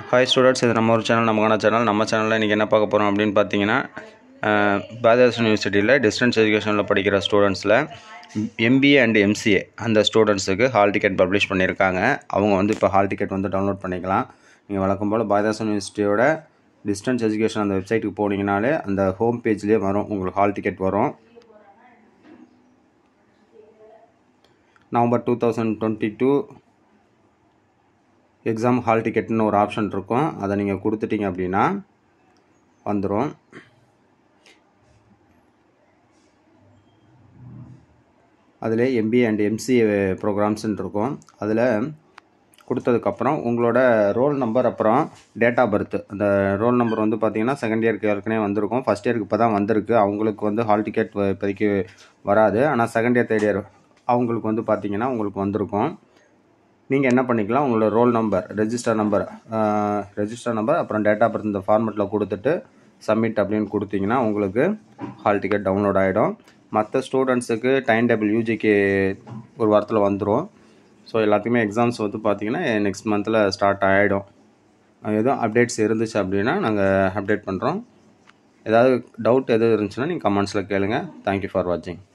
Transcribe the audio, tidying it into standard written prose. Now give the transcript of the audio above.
Hi students, இது நம்ம ஒரு சேனல், நமக்கான சேனல். நம்ம சேனலில் இன்றைக்கி என்ன பார்க்க போகிறோம் அப்படின்னு பார்த்தீங்கன்னா, பாரதிதாசன் யூனிவர்சிட்டியில் டிஸ்டன்ஸ் எஜுகேஷனில் படிக்கிற ஸ்டூடெண்ட்ஸில் MBA அண்ட் MCA அந்த ஸ்டூடெண்ட்ஸுக்கு ஹால் டிக்கெட் பப்ளிஷ் பண்ணியிருக்காங்க. அவங்க வந்து இப்போ ஹால் டிக்கெட் வந்து டவுன்லோட் பண்ணிக்கலாம். நீங்கள் வழக்கம் போல் பாரதிதாசன் யூனிவர்சிட்டியோட டிஸ்டன்ஸ் எஜுகேஷன் அந்த வெப்சைட்டுக்கு போனீங்கனாலே அந்த ஹோம் பேஜ்லேயே வரும், உங்களுக்கு ஹால் டிக்கெட் வரும். நவம்பர் 2022 எக்ஸாம் ஹால் டிக்கெட்னு ஒரு ஆப்ஷன் இருக்கும். அதை நீங்கள் கொடுத்துட்டீங்க அப்படின்னா வந்துடும். அதில் MBA அண்ட் MCA ப்ரோக்ராம்ஸ்ன்னு இருக்கும். அதில் கொடுத்ததுக்கப்புறம் உங்களோட ரோல் நம்பர், அப்புறம் டேட் ஆஃப் பர்த். அந்த ரோல் நம்பர் வந்து பார்த்தீங்கன்னா செகண்ட் இயருக்கு ஏற்கனவே வந்திருக்கும், ஃபஸ்ட் இயருக்கு இப்போ தான் வந்திருக்கு. அவங்களுக்கு வந்து ஹால் டிக்கெட் இப்போதைக்கு வராது. ஆனால் செகண்ட் இயர் தேர்ட் இயர் அவங்களுக்கு வந்து பார்த்தீங்கன்னா உங்களுக்கு வந்திருக்கும். நீங்கள் என்ன பண்ணிக்கலாம், உங்களோட ரோல் நம்பர், ரெஜிஸ்டர் நம்பர் அப்புறம் டேட் ஆஃப் பர்த் இந்த ஃபார்மெட்டில் கொடுத்துட்டு சப்மிட் அப்படின்னு கொடுத்தீங்கன்னா உங்களுக்கு ஹால் டிக்கெட் டவுன்லோட் ஆகிடும். மற்ற ஸ்டூடெண்ட்ஸுக்கு டைம் டேபிள் UGக்கு ஒரு வாரத்தில் வந்துடும். ஸோ எல்லாத்துக்குமே எக்ஸாம்ஸ் வந்து பார்த்திங்கன்னா நெக்ஸ்ட் மந்தில் ஸ்டார்ட் ஆகிடும். எதுவும் அப்டேட்ஸ் இருந்துச்சு அப்படின்னா நாங்கள் அப்டேட் பண்ணுறோம். ஏதாவது டவுட் எதுவும் இருந்துச்சுன்னா நீங்கள் கமெண்ட்ஸில் கேளுங்கள். தேங்க்யூ ஃபார் வாட்சிங்.